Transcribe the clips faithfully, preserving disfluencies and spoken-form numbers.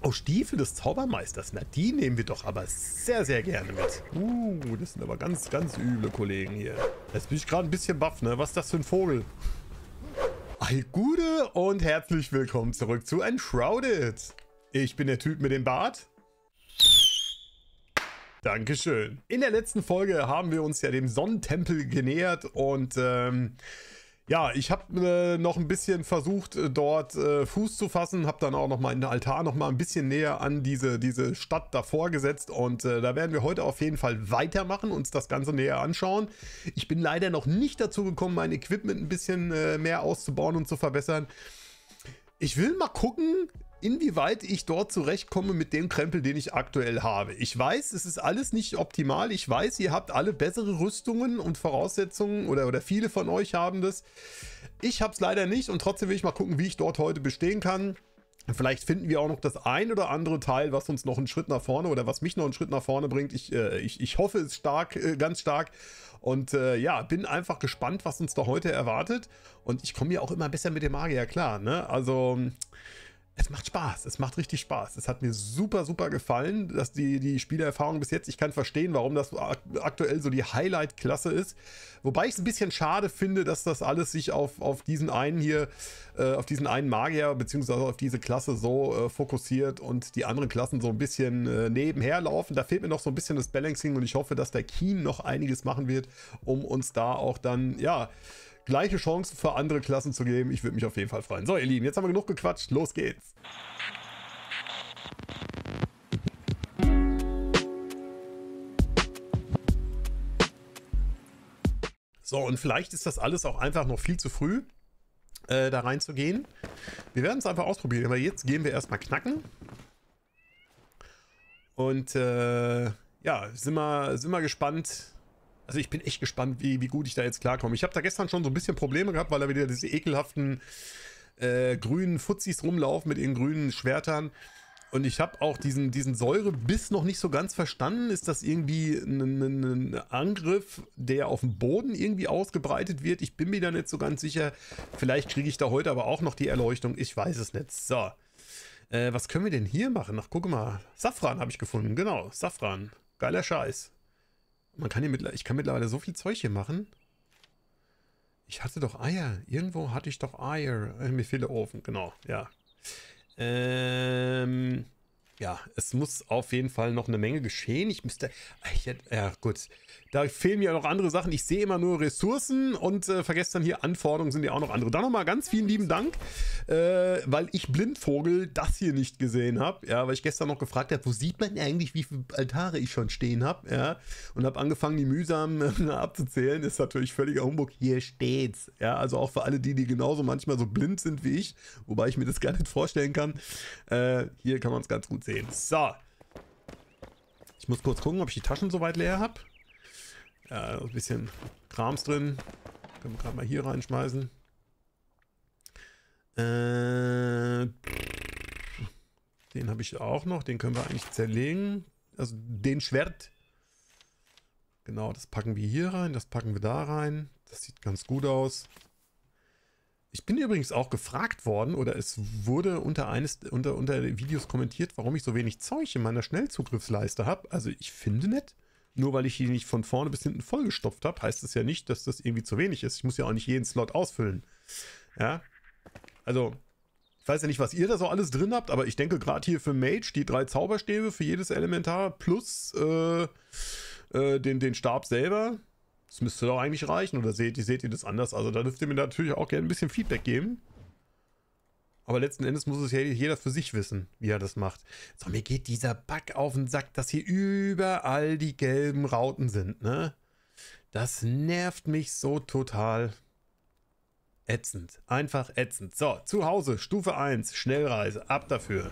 Oh, Stiefel des Zaubermeisters. Na, die nehmen wir doch aber sehr, sehr gerne mit. Uh, das sind aber ganz, ganz üble Kollegen hier. Jetzt bin ich gerade ein bisschen baff, ne? Was ist das für ein Vogel? Ei, Gute und herzlich willkommen zurück zu Enshrouded. Ich bin der Typ mit dem Bart. Dankeschön. In der letzten Folge haben wir uns ja dem Sonnentempel genähert und ähm, ja, ich habe äh, noch ein bisschen versucht, äh, dort äh, Fuß zu fassen, habe dann auch noch mal in den Altar noch mal ein bisschen näher an diese, diese Stadt davor gesetzt und äh, da werden wir heute auf jeden Fall weitermachen, uns das Ganze näher anschauen. Ich bin leider noch nicht dazu gekommen, mein Equipment ein bisschen äh, mehr auszubauen und zu verbessern. Ich will mal gucken, inwieweit ich dort zurechtkomme mit dem Krempel, den ich aktuell habe. Ich weiß, es ist alles nicht optimal. Ich weiß, ihr habt alle bessere Rüstungen und Voraussetzungen oder, oder viele von euch haben das. Ich habe es leider nicht und trotzdem will ich mal gucken, wie ich dort heute bestehen kann. Vielleicht finden wir auch noch das ein oder andere Teil, was uns noch einen Schritt nach vorne oder was mich noch einen Schritt nach vorne bringt. Ich, äh, ich, ich hoffe es stark, äh, ganz stark. Und äh, ja, bin einfach gespannt, was uns da heute erwartet. Und ich komme ja auch immer besser mit dem Magier klar, ne? Also es macht Spaß, es macht richtig Spaß. Es hat mir super, super gefallen, dass die, die Spielerfahrung bis jetzt, ich kann verstehen, warum das aktuell so die Highlight-Klasse ist. Wobei ich es ein bisschen schade finde, dass das alles sich auf, auf diesen einen hier, äh, auf diesen einen Magier, beziehungsweise auf diese Klasse so äh, fokussiert und die anderen Klassen so ein bisschen äh, nebenher laufen. Da fehlt mir noch so ein bisschen das Balancing und ich hoffe, dass der Keen noch einiges machen wird, um uns da auch dann, ja, gleiche Chancen für andere Klassen zu geben. Ich würde mich auf jeden Fall freuen. So, ihr Lieben, jetzt haben wir genug gequatscht. Los geht's. So, und vielleicht ist das alles auch einfach noch viel zu früh, äh, da reinzugehen. Wir werden es einfach ausprobieren. Aber jetzt gehen wir erstmal knacken. Und äh, ja, sind wir, sind wir gespannt. Also ich bin echt gespannt, wie, wie gut ich da jetzt klarkomme. Ich habe da gestern schon so ein bisschen Probleme gehabt, weil da wieder diese ekelhaften äh, grünen Fuzis rumlaufen mit ihren grünen Schwertern. Und ich habe auch diesen, diesen Säurebiss noch nicht so ganz verstanden. Ist das irgendwie ein, ein, ein Angriff, der auf dem Boden irgendwie ausgebreitet wird? Ich bin mir da nicht so ganz sicher. Vielleicht kriege ich da heute aber auch noch die Erleuchtung. Ich weiß es nicht. So, äh, was können wir denn hier machen? Ach, guck mal. Safran habe ich gefunden. Genau, Safran. Geiler Scheiß. Man kann hier mittlerweile, ich kann mittlerweile so viel Zeug hier machen. Ich hatte doch Eier. Irgendwo hatte ich doch Eier. Äh, mir fehlt der Ofen, genau, ja. Ähm, ja, es muss auf jeden Fall noch eine Menge geschehen. Ich müsste, ich hätte, ja gut, da fehlen mir noch andere Sachen. Ich sehe immer nur Ressourcen und äh, vergesse dann hier Anforderungen, sind ja auch noch andere. Dann nochmal ganz vielen lieben Dank, äh, weil ich Blindvogel das hier nicht gesehen habe. Ja, weil ich gestern noch gefragt habe, wo sieht man eigentlich, wie viele Altare ich schon stehen habe. Ja, und habe angefangen, die mühsam äh, abzuzählen. Ist natürlich völliger Humbug. Hier steht's. Ja, also auch für alle die, die genauso manchmal so blind sind wie ich, wobei ich mir das gar nicht vorstellen kann. Äh, hier kann man es ganz gut sehen. So. Ich muss kurz gucken, ob ich die Taschen soweit leer habe. Ja, ein bisschen Krams drin. Können wir gerade mal hier reinschmeißen. Äh, den habe ich auch noch. Den können wir eigentlich zerlegen. Also den Schwert. Genau, das packen wir hier rein. Das packen wir da rein. Das sieht ganz gut aus. Ich bin übrigens auch gefragt worden, oder es wurde unter eines unter, unter Videos kommentiert, warum ich so wenig Zeug in meiner Schnellzugriffsleiste habe. Also ich finde nicht. Nur weil ich die nicht von vorne bis hinten vollgestopft habe, heißt das ja nicht, dass das irgendwie zu wenig ist. Ich muss ja auch nicht jeden Slot ausfüllen. Ja, also ich weiß ja nicht, was ihr da so alles drin habt, aber ich denke gerade hier für Mage die drei Zauberstäbe für jedes Elementar plus äh, äh, den, den Stab selber. Das müsste doch eigentlich reichen, oder seht, seht ihr das anders? Also da dürft ihr mir natürlich auch gerne ein bisschen Feedback geben. Aber letzten Endes muss es ja jeder für sich wissen, wie er das macht. So, mir geht dieser Bug auf den Sack, dass hier überall die gelben Rauten sind, ne? Das nervt mich so total. Ätzend. Einfach ätzend. So, zu Hause, Stufe eins, Schnellreise, ab dafür.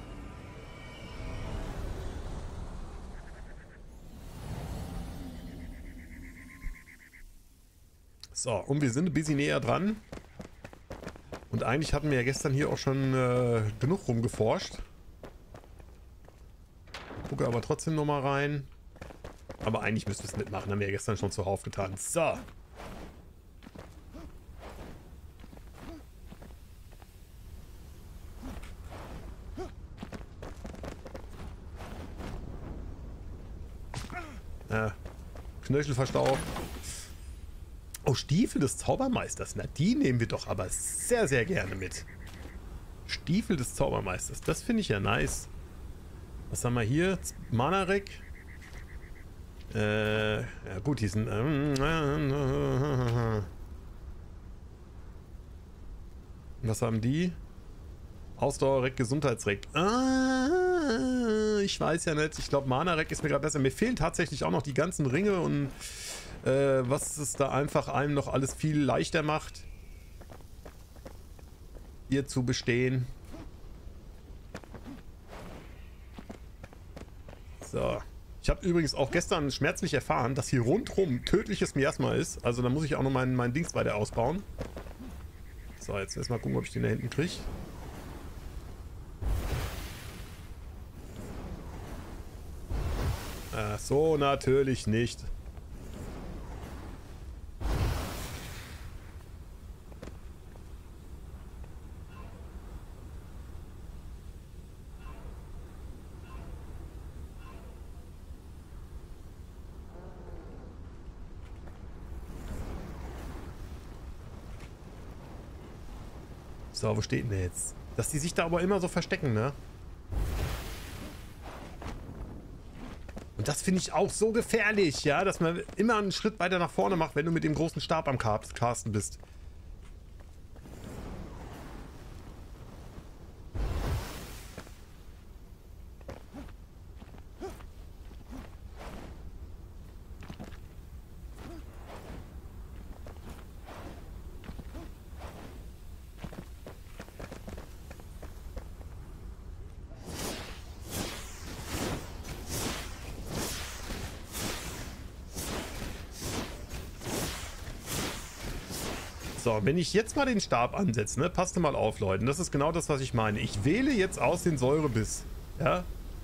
So, und wir sind ein bisschen näher dran. Und eigentlich hatten wir ja gestern hier auch schon äh, genug rumgeforscht. Gucke aber trotzdem nochmal rein. Aber eigentlich müsste es mitmachen, haben wir ja gestern schon zuhauf getan. So. Äh, Knöchel verstaucht. Oh, Stiefel des Zaubermeisters. Na, die nehmen wir doch aber sehr, sehr gerne mit. Stiefel des Zaubermeisters. Das finde ich ja nice. Was haben wir hier? Manarek. Äh, ja gut, die sind... Äh, was haben die? Ausdauerreck, Gesundheitsreck. Ah, ich weiß ja nicht. Ich glaube, Mana-Reck ist mir gerade besser. Mir fehlen tatsächlich auch noch die ganzen Ringe und äh, was es da einfach einem noch alles viel leichter macht, hier zu bestehen. So. Ich habe übrigens auch gestern schmerzlich erfahren, dass hier rundrum tödliches Miasma ist. Also da muss ich auch noch meinen mein Dings weiter ausbauen. So, jetzt erstmal gucken, ob ich den da hinten kriege. Ach so, natürlich nicht. So, wo steht denn der jetzt? Dass die sich da aber immer so verstecken, ne? Und das finde ich auch so gefährlich, ja? Dass man immer einen Schritt weiter nach vorne macht, wenn du mit dem großen Stab am Casten bist. So, wenn ich jetzt mal den Stab ansetze, ne, passt mal auf, Leute. Das ist genau das, was ich meine. Ich wähle jetzt aus den Säurebiss. Ja.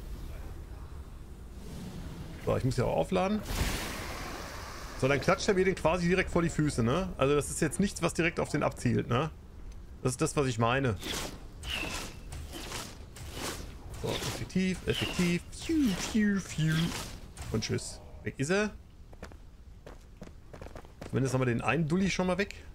So, ich muss ja auch aufladen. So, dann klatscht er mir den quasi direkt vor die Füße, ne? Also das ist jetzt nichts, was direkt auf den abzielt, ne? Das ist das, was ich meine. So, effektiv, effektiv. Und tschüss. Weg ist er. Zumindest haben wir den einen Dulli schon mal weg.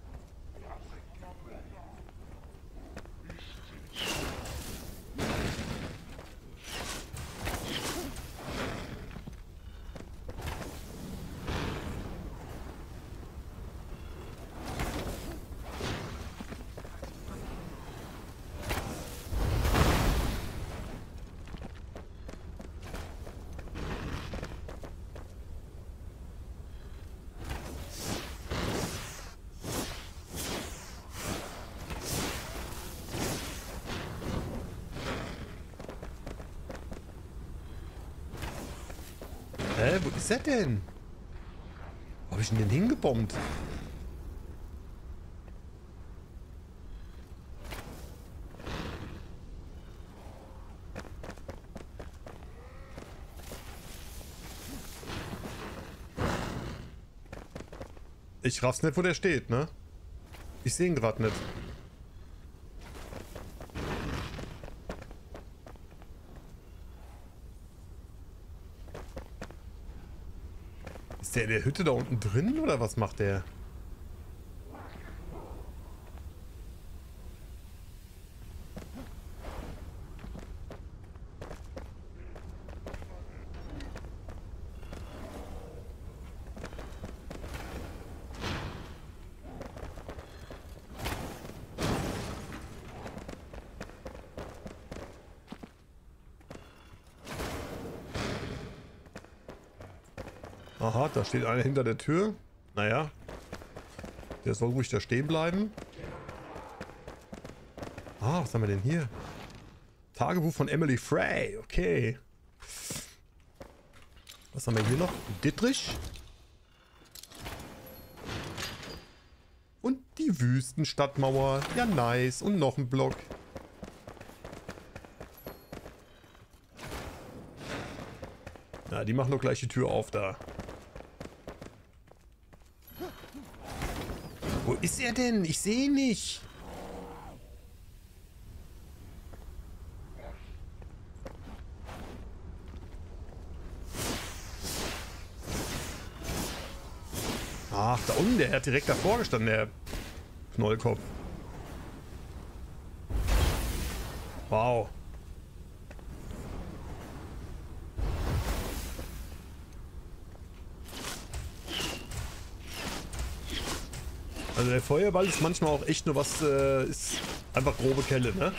Hä, wo ist er denn? Wo hab ich denn den hingebombt? Ich raff's nicht, wo der steht, ne? Ich sehe ihn gerade nicht. Ist der in der Hütte da unten drin oder was macht der? Aha, da steht einer hinter der Tür. Naja. Der soll ruhig da stehen bleiben. Ah, was haben wir denn hier? Tagebuch von Emily Frey. Okay. Was haben wir hier noch? Dittrich. Und die Wüstenstadtmauer. Ja, nice. Und noch ein Block. Na, die machen doch gleich die Tür auf da. Wo ist er denn? Ich sehe ihn nicht. Ach, da unten, der hat direkt davor gestanden, der Knollkopf. Wow. Also der Feuerball ist manchmal auch echt nur was, äh, ist einfach grobe Kelle, ne?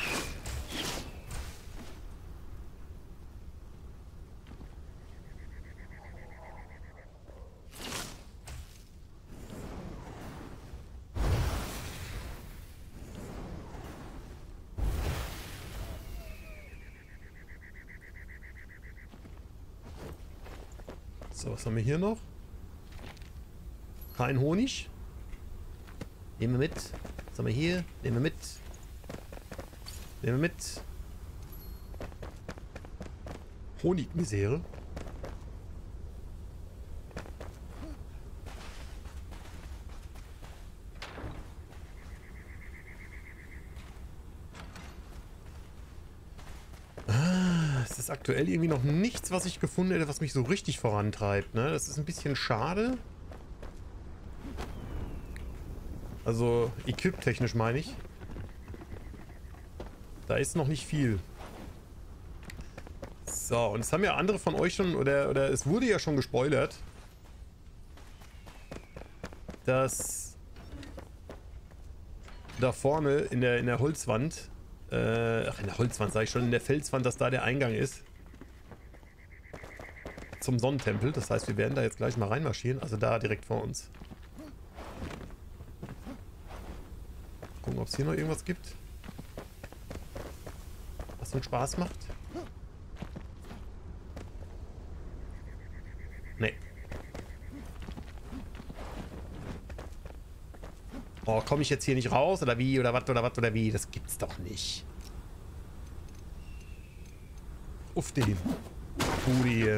So, was haben wir hier noch? Kein Honig. Nehmen wir mit. Was haben wir hier? Nehmen wir mit. Nehmen wir mit. Honigmisere. Ah, es ist aktuell irgendwie noch nichts, was ich gefunden hätte, was mich so richtig vorantreibt, ne? Das ist ein bisschen schade. Also, equip-technisch meine ich. Da ist noch nicht viel. So, und es haben ja andere von euch schon, oder, oder es wurde ja schon gespoilert, dass da vorne in der, in der Holzwand, äh, ach in der Holzwand sage ich schon, in der Felswand, dass da der Eingang ist. Zum Sonnentempel. Das heißt, wir werden da jetzt gleich mal reinmarschieren. Also da direkt vor uns. Gucken, ob es hier noch irgendwas gibt. Was uns Spaß macht. Nee. Oh, komme ich jetzt hier nicht raus? Oder wie? Oder was? Oder was? Oder wie? Das gibt's doch nicht. Uff den. Pudi.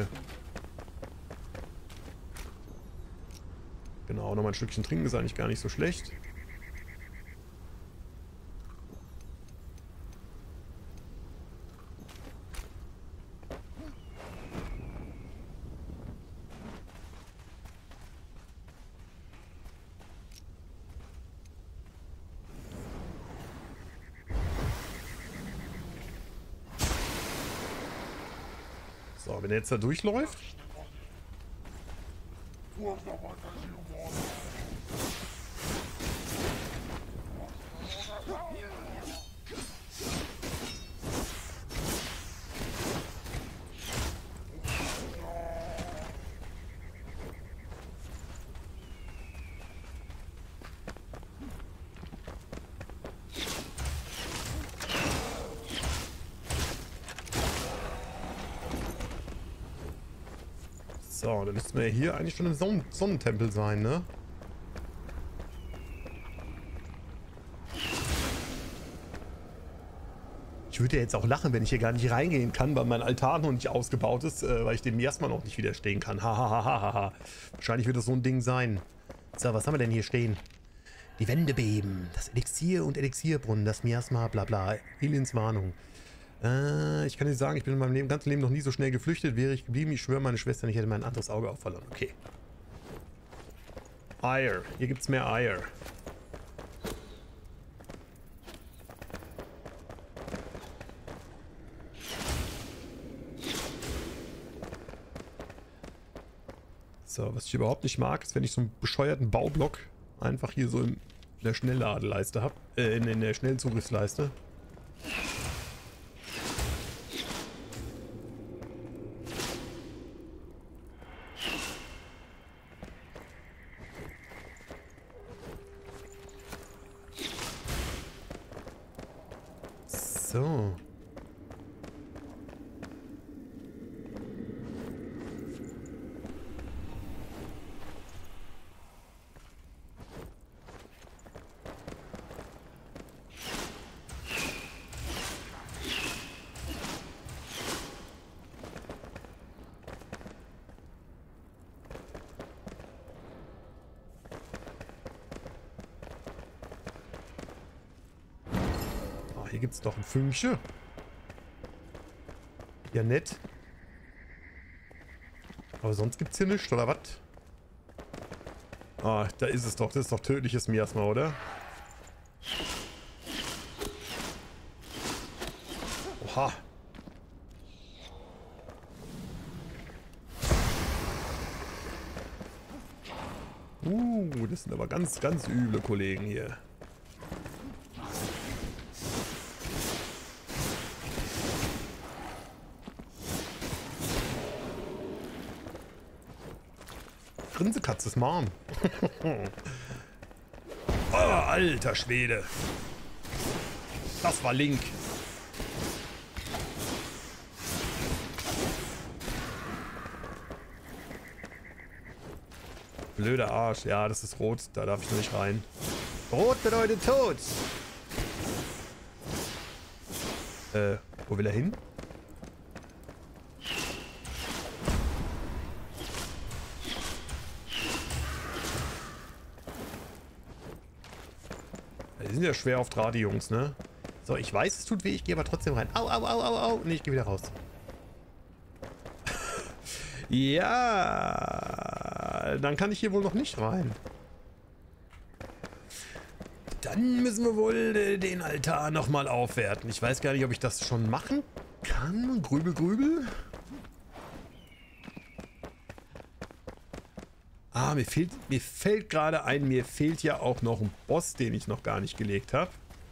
Genau, nochmal ein Stückchen trinken ist eigentlich gar nicht so schlecht. So, wenn er jetzt da durchläuft. So, dann müssten wir hier eigentlich schon im Sonnen Sonnentempel sein, ne? Ich würde ja jetzt auch lachen, wenn ich hier gar nicht reingehen kann, weil mein Altar noch nicht ausgebaut ist, äh, weil ich dem Miasma noch nicht widerstehen kann. Hahaha. Wahrscheinlich wird das so ein Ding sein. So, was haben wir denn hier stehen? Die Wände beben, das Elixier und Elixierbrunnen, das Miasma, bla bla. Aliens Warnung. Äh, ich kann dir sagen, ich bin in meinem Leben, ganzen Leben noch nie so schnell geflüchtet. Wäre ich geblieben, ich schwöre, meine Schwester, ich hätte mein anderes Auge auch verloren. Okay. Eier. Hier gibt es mehr Eier. So, was ich überhaupt nicht mag, ist, wenn ich so einen bescheuerten Baublock einfach hier so in der Schnellladeleiste habe. Äh, in, in der Schnellzugriffsleiste. So. Hier gibt es doch ein Fünkchen. Ja, nett. Aber sonst gibt es hier nichts, oder was? Ah, da ist es doch. Das ist doch tödliches Miasma, oder? Oha. Uh, das sind aber ganz, ganz üble Kollegen hier. Grinsekatze ist Mom. Oh, alter Schwede. Das war Link. Blöder Arsch. Ja, das ist rot. Da darf ich nicht rein. Rot bedeutet Tod. Äh, wo will er hin? Die sind ja schwer auf Draht, die Jungs, ne? So, ich weiß, es tut weh. Ich gehe aber trotzdem rein. Au, au, au, au, au. Nee, ich gehe wieder raus. Ja, dann kann ich hier wohl noch nicht rein. Dann müssen wir wohl den Altar nochmal aufwerten. Ich weiß gar nicht, ob ich das schon machen kann. Grübel, grübel. Ah, mir fehlt, mir fällt gerade ein, mir fehlt ja auch noch ein Boss, den ich noch gar nicht gelegt habe.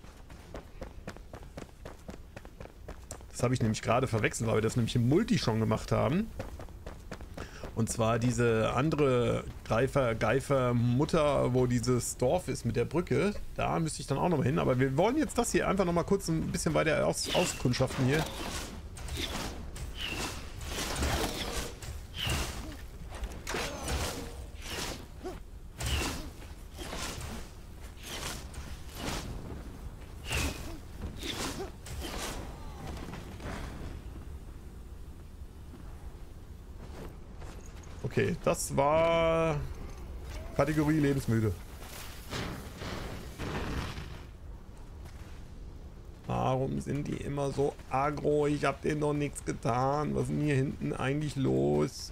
Das habe ich nämlich gerade verwechselt, weil wir das nämlich im Multi schon gemacht haben. Und zwar diese andere Greifer, Geifer Mutter, wo dieses Dorf ist mit der Brücke. Da müsste ich dann auch noch mal hin. Aber wir wollen jetzt das hier einfach noch mal kurz ein bisschen weiter aus, auskundschaften hier. Okay, das war Kategorie lebensmüde. Warum sind die immer so aggro? Ich habe denen noch nichts getan. Was ist denn hier hinten eigentlich los?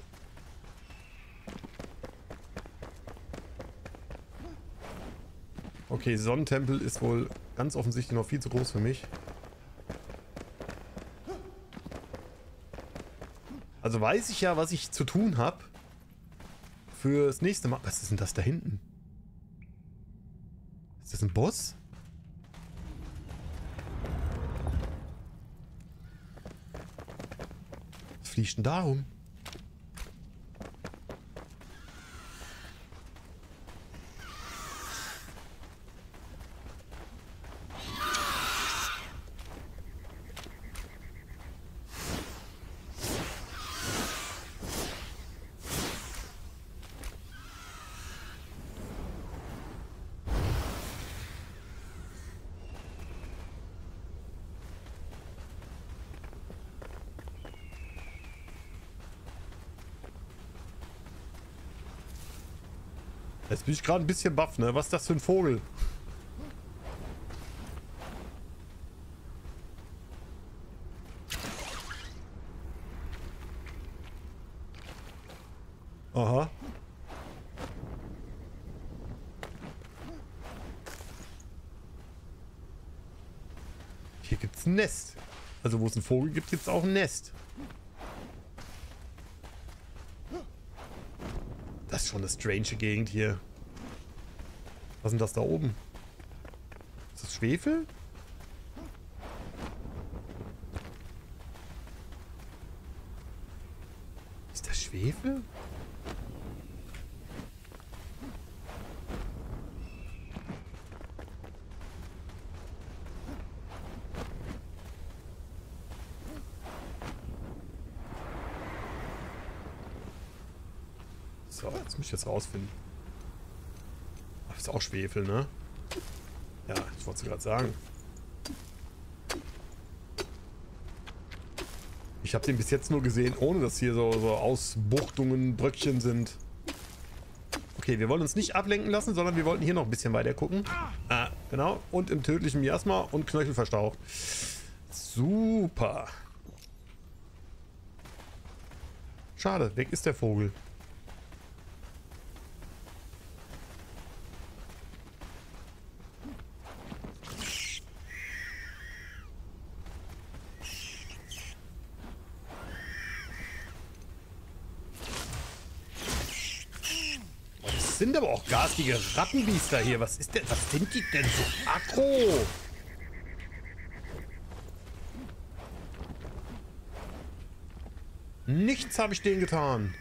Okay, Sonnentempel ist wohl ganz offensichtlich noch viel zu groß für mich. Also weiß ich ja, was ich zu tun habe. Fürs nächste Mal. Was ist denn das da hinten? Ist das ein Boss? Was fliegt denn da rum? Jetzt bin ich gerade ein bisschen baff, ne? Was ist das für ein Vogel? Aha. Hier gibt's ein Nest. Also wo es einen Vogel gibt, gibt es auch ein Nest. Das ist schon eine strange Gegend hier. Was ist denn das da oben? Ist das Schwefel? Ist das Schwefel? So, jetzt muss ich jetzt rausfinden. Ach, ist auch Schwefel, ne? Ja, ich wollte es gerade sagen. Ich habe den bis jetzt nur gesehen, ohne dass hier so, so Ausbuchtungen, Bröckchen sind. Okay, wir wollen uns nicht ablenken lassen, sondern wir wollten hier noch ein bisschen weiter gucken. Ah, genau. Und im tödlichen Miasma und Knöchel verstaucht. Super. Schade, weg ist der Vogel. sind aber auch garstige Rattenbiester hier. Was ist denn, was sind die denn so aggro? Nichts habe ich denen getan.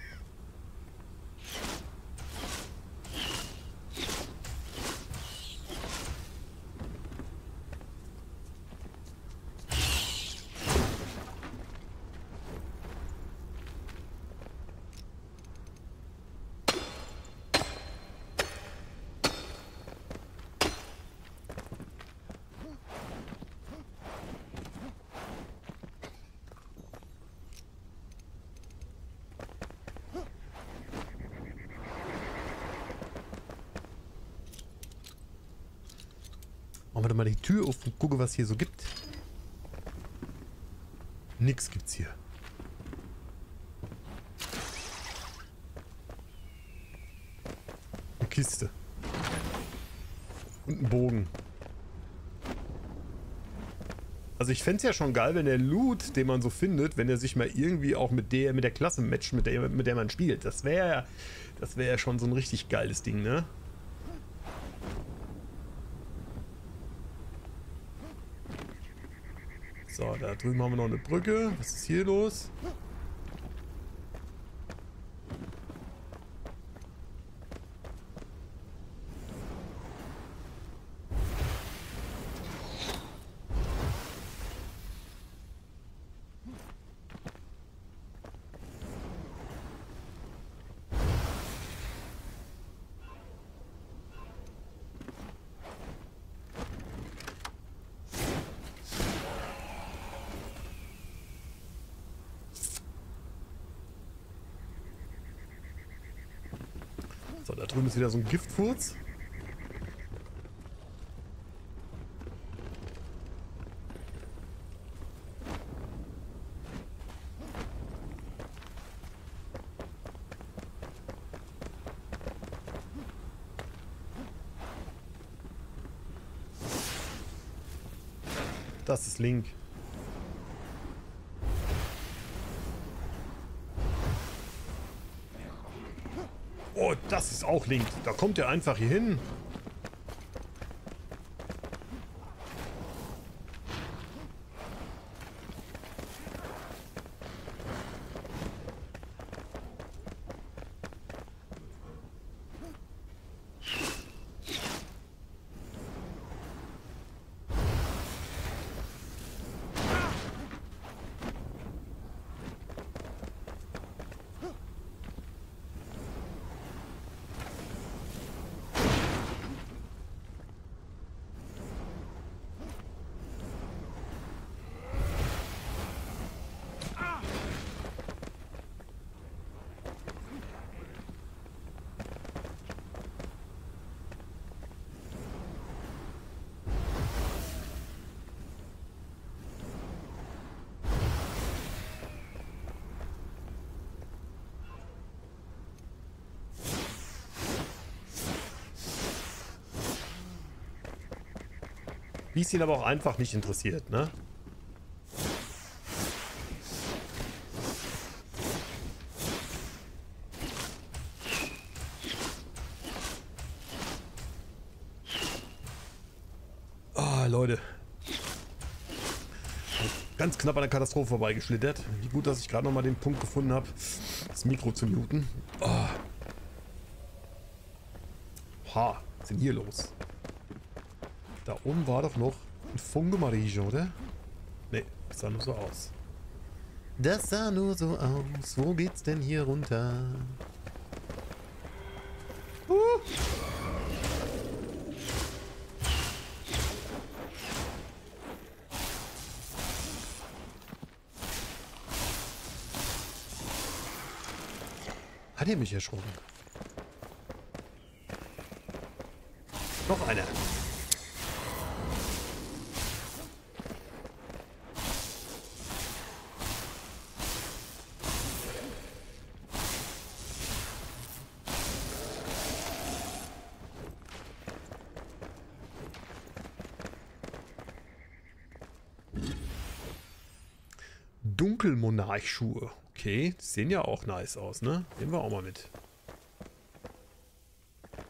Machen wir doch mal die Tür auf und gucke, was hier so gibt. Nix gibt's hier. Eine Kiste. Und ein Bogen. Also ich fände es ja schon geil, wenn der Loot, den man so findet, wenn er sich mal irgendwie auch mit der, mit der Klasse matcht, mit der, mit der man spielt. Das wäre das wäre ja schon so ein richtig geiles Ding, ne? So, da drüben haben wir noch eine Brücke. Was ist hier los? So, da drüben ist wieder so ein Giftfurz. Das ist Link. Oh, das ist auch Link. Da kommt er einfach hier hin. Wie es ihn aber auch einfach nicht interessiert, ne? Ah, Leute. Ganz knapp an der Katastrophe vorbeigeschlittert. Wie gut, dass ich gerade noch mal den Punkt gefunden habe, das Mikro zu muten. Oh. Ha, was ist denn hier los? Da oben war doch noch ein Funke-Marige, oder? Ne, das sah nur so aus. Das sah nur so aus. Wo geht's denn hier runter? Uh. Hat er mich erschrocken? Noch einer. Dunkelmonarch-Schuhe. Okay, die sehen ja auch nice aus, ne? Nehmen wir auch mal mit.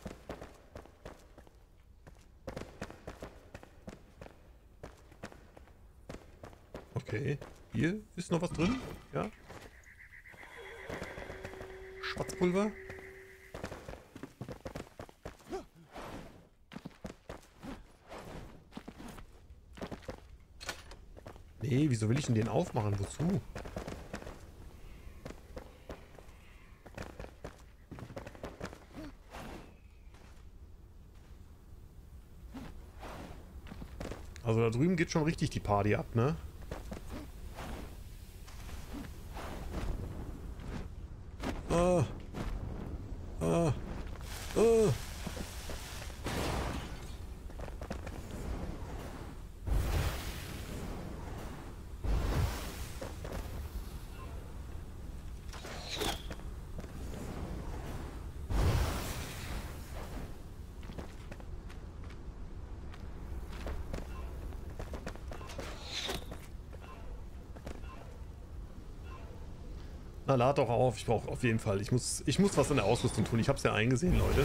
Okay. Hier ist noch was drin. Ja. Schwarzpulver. Nee, wieso will ich denn den aufmachen? Wozu? Also da drüben geht schon richtig die Party ab, ne? Ah. Ah. Ah. Na, lad doch auf. Ich brauche auf jeden Fall. Ich muss, ich muss was in der Ausrüstung tun. Ich habe es ja eingesehen, Leute.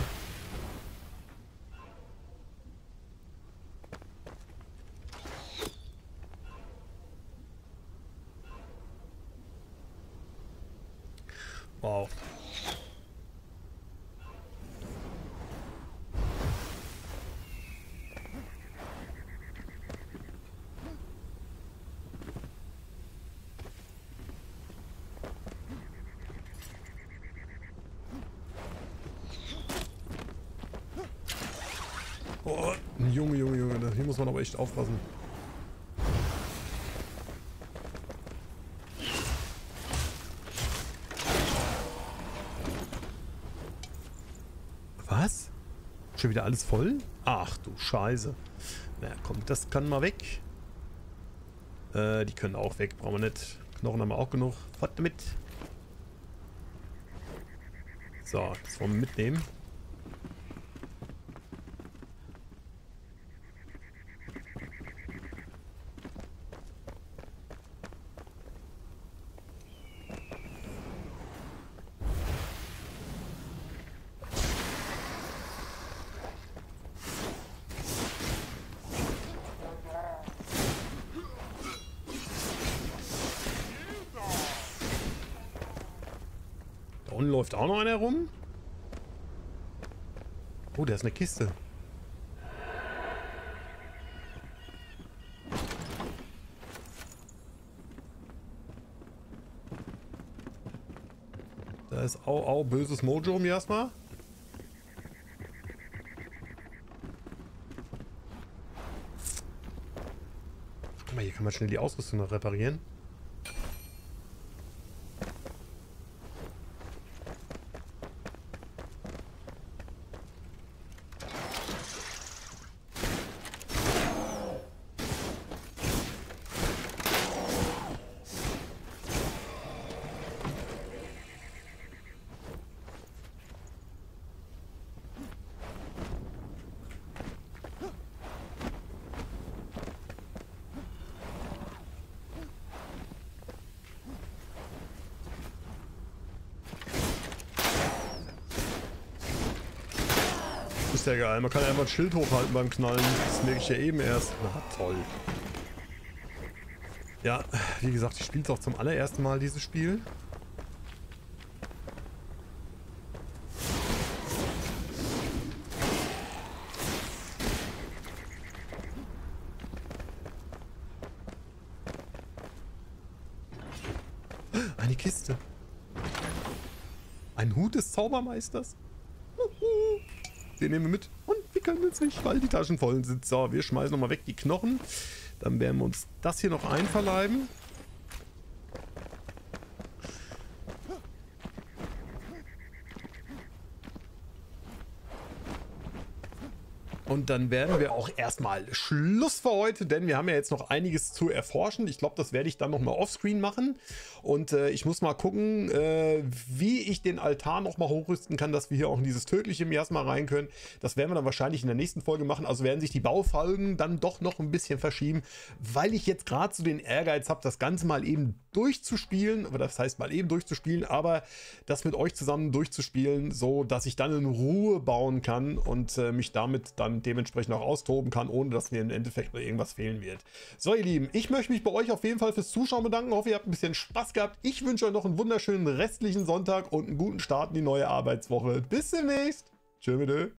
Wow. Oh, Junge, Junge, Junge, hier muss man aber echt aufpassen. Was? Schon wieder alles voll? Ach du Scheiße. Na komm, das kann mal weg. Äh, die können auch weg, brauchen wir nicht. Knochen haben wir auch genug. Was damit? So, das wollen wir mitnehmen. Da unten läuft auch noch einer rum. Oh, da ist eine Kiste. Da ist au, au, böses Mojo, Miasma. Guck mal, hier kann man schnell die Ausrüstung noch reparieren. Ist ja geil, man kann ja einfach ein Schild hochhalten beim Knallen. Das merke ich ja eben erst. Na toll. Ja, wie gesagt, ich spiele es auch zum allerersten Mal, dieses Spiel. Eine Kiste. Ein Hut des Zaubermeisters. Den nehmen wir mit und wir können jetzt nicht, weil die Taschen voll sind. So, wir schmeißen nochmal weg die Knochen. Dann werden wir uns das hier noch einverleiben. Und dann werden wir auch erstmal Schluss für heute, denn wir haben ja jetzt noch einiges zu erforschen. Ich glaube, das werde ich dann nochmal offscreen machen. Und äh, ich muss mal gucken, äh, wie ich den Altar nochmal hochrüsten kann, dass wir hier auch in dieses tödliche Miasma rein können. Das werden wir dann wahrscheinlich in der nächsten Folge machen. Also werden sich die Baufolgen dann doch noch ein bisschen verschieben, weil ich jetzt gerade so den Ehrgeiz habe, das Ganze mal eben durchzuspielen. Oder das heißt mal eben durchzuspielen, aber das mit euch zusammen durchzuspielen, so dass ich dann in Ruhe bauen kann und äh, mich damit dann dann dementsprechend auch austoben kann, ohne dass mir im Endeffekt nur irgendwas fehlen wird. So, ihr Lieben, ich möchte mich bei euch auf jeden Fall fürs Zuschauen bedanken. Ich hoffe, ihr habt ein bisschen Spaß gehabt. Ich wünsche euch noch einen wunderschönen restlichen Sonntag und einen guten Start in die neue Arbeitswoche. Bis demnächst. Tschö mit Ö.